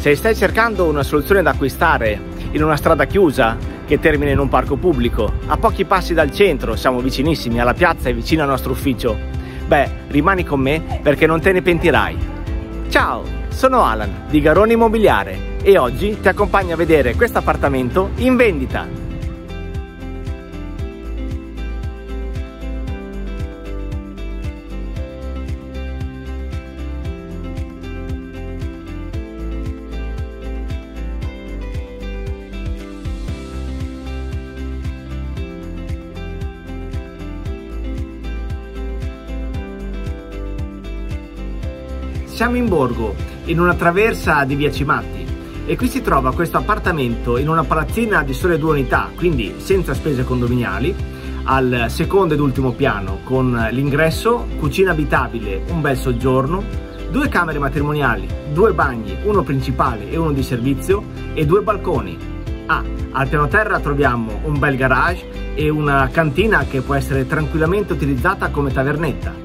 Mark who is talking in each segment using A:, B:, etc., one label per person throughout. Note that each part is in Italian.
A: Se stai cercando una soluzione da acquistare in una strada chiusa che termina in un parco pubblico, a pochi passi dal centro, siamo vicinissimi alla piazza e vicino al nostro ufficio, beh, rimani con me perché non te ne pentirai. Ciao, sono Alan di Garone Immobiliare e oggi ti accompagno a vedere questo appartamento in vendita. Siamo in borgo, in una traversa di via Cimatti, e qui si trova questo appartamento in una palazzina di sole 2 unità, quindi senza spese condominiali, al secondo ed ultimo piano, con l'ingresso, cucina abitabile, un bel soggiorno, 2 camere matrimoniali, 2 bagni, uno principale e uno di servizio e 2 balconi. Al piano terra troviamo un bel garage e una cantina che può essere tranquillamente utilizzata come tavernetta.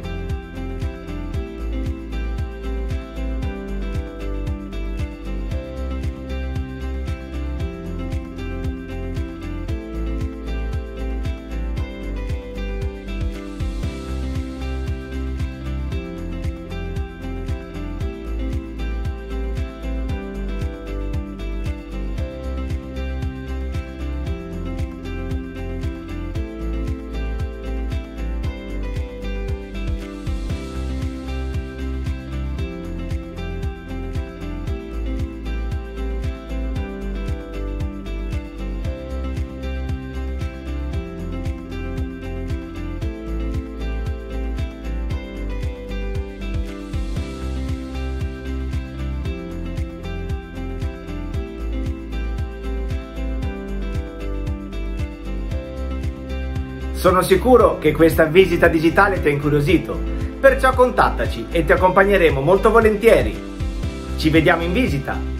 A: Sono sicuro che questa visita digitale ti ha incuriosito, perciò contattaci e ti accompagneremo molto volentieri. Ci vediamo in visita!